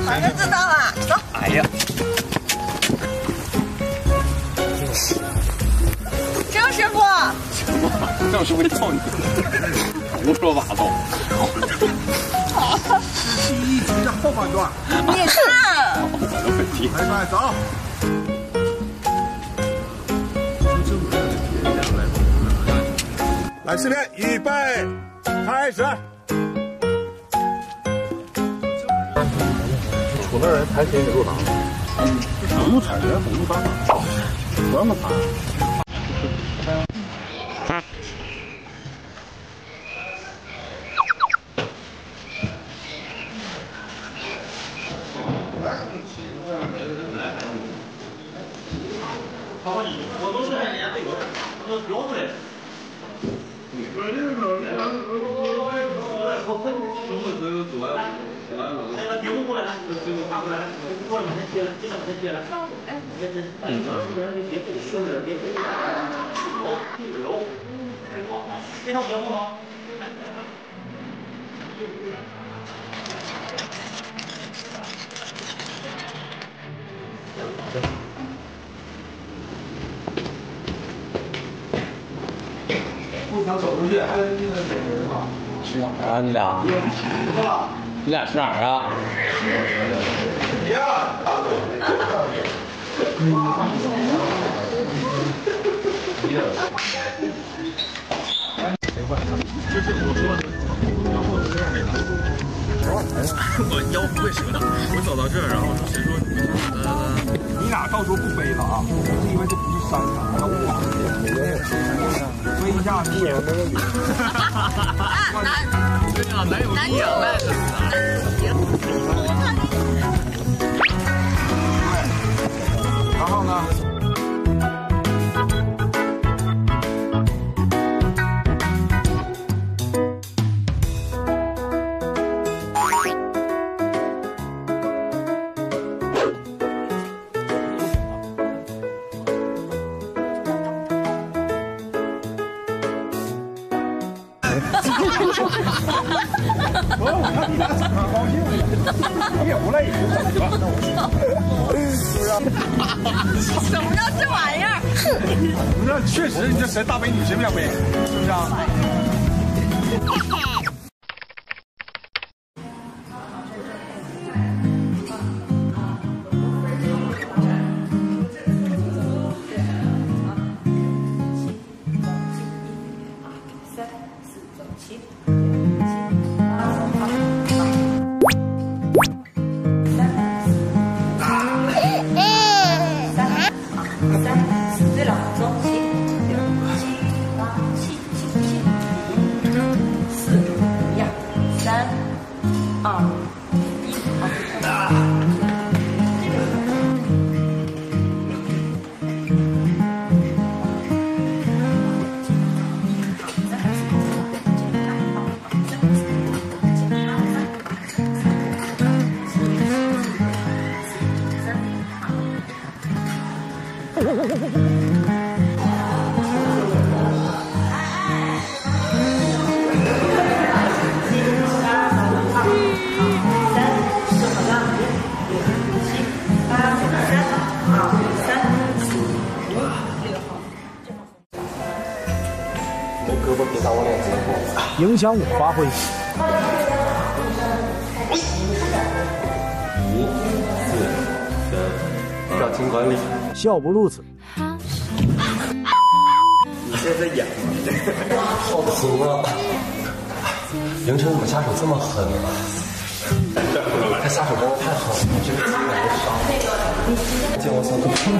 反正知道了，走。 哎呀， 郑师傅， 郑师傅叫你，胡说八道。 第一集的后半段。 你看， 我的问题。 来，走。 来，视频，预备，开始。 出那人才给你入党。 不用踩人，不用打打，不让他踩。 我都是人家这个，我标出来的。 这套节目吗？ 不想走出去，还那个去哪儿啊？你俩？你俩去哪儿啊？ 我腰不会折的，我走到这儿，然后说谁说你俩到时候不飞了啊？因为这不是山上，要滑。飞一下你也没问题。 对呀，哪有你养赖的？ 然后呢？ 我看你俩整挺高兴的，你也不累， 怎么着这玩意儿？ 不是，确实你这谁大美女谁不想美，是不是啊？ 影响我发挥。 5、4、3，表情管理。 笑不露齿。 你这是演吗？好疼啊！凌晨怎么下手这么狠啊？他下手真的太狠了，这个基本都伤了。见我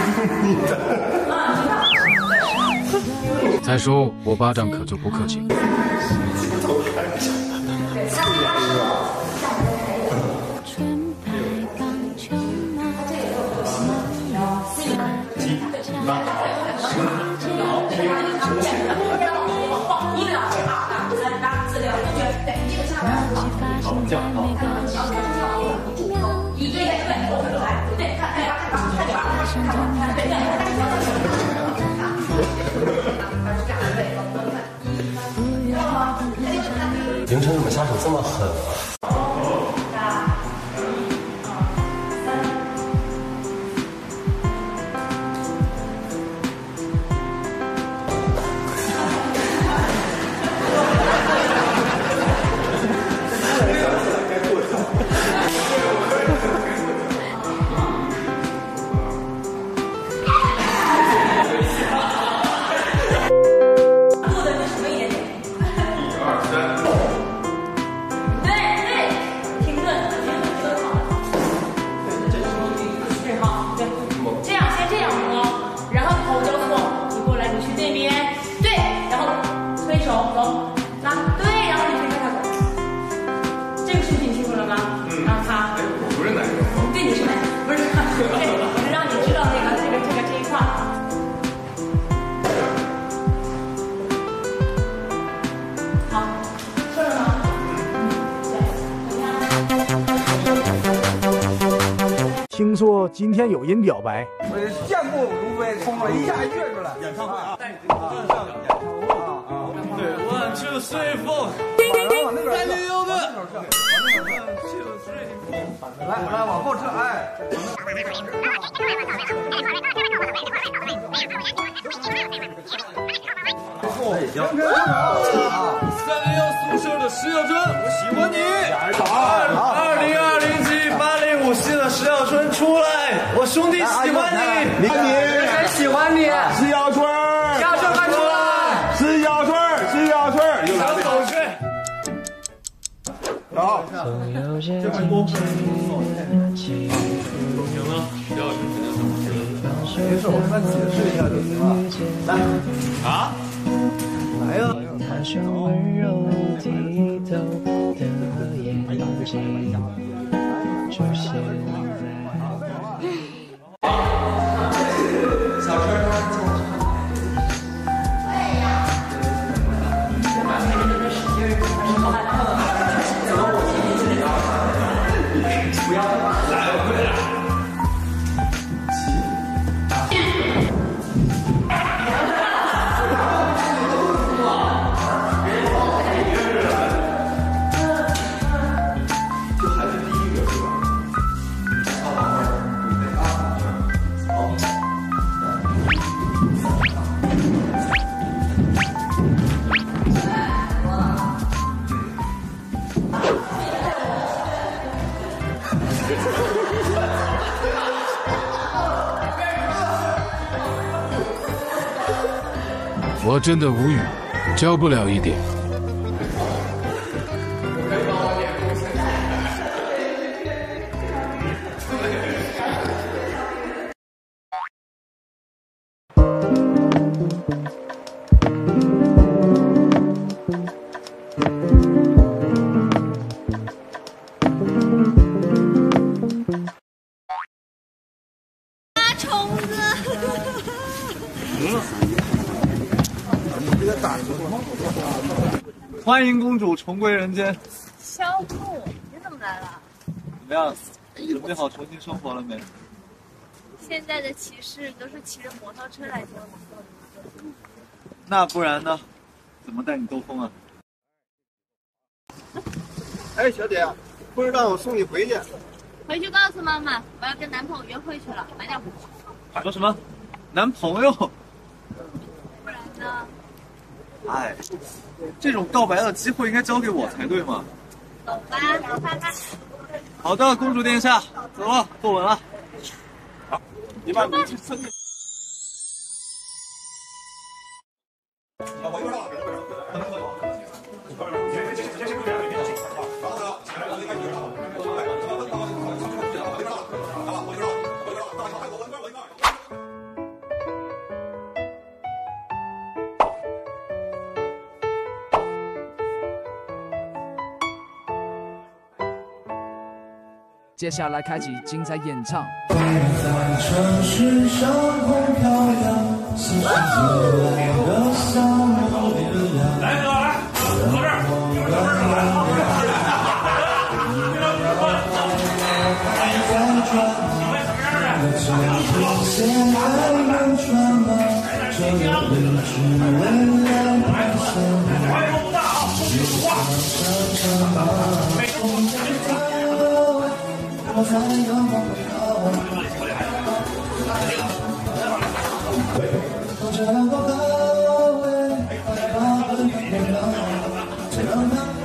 再说我巴掌可就不客气。 凌晨怎么下手这么狠啊？ 听说今天有人表白， 我羡慕如飞，冲了一下跃出来。演唱会啊！ 对，One Two Three Four， 在旅游的。来，往后撤，哎。 306宿舍的石耀春，我喜欢你。2020级805系的石耀春出来，我兄弟喜欢你。 谁喜欢你？ 石耀春， 石耀春快出来！ 石耀春，又来了。 走去。 好， 这回多分行了，石耀春肯定是没事，我跟他解释一下就行了。来， 啊？ 来呀！ 他说温柔低头的眼睛出现我真的无语，教不了一点。 虫子。 欢迎公主重归人间。 小布，你怎么来了？ 怎么样？准备好重新生活了没？ 现在的骑士都是骑着摩托车来救的。 那不然呢？怎么带你兜风啊？哎，小姐，不知道我送你回去。 回去告诉妈妈，我要跟男朋友约会去了，买点回去。 说什么？男朋友？ 不然呢？ 哎，这种告白的机会应该交给我才对嘛。 走吧。 好的，公主殿下，走了，坐稳了。好，你把你去车里。 接下来开启精彩演唱。 来哥，来，坐这儿， 我在阳光里这样的高位，把本能这样的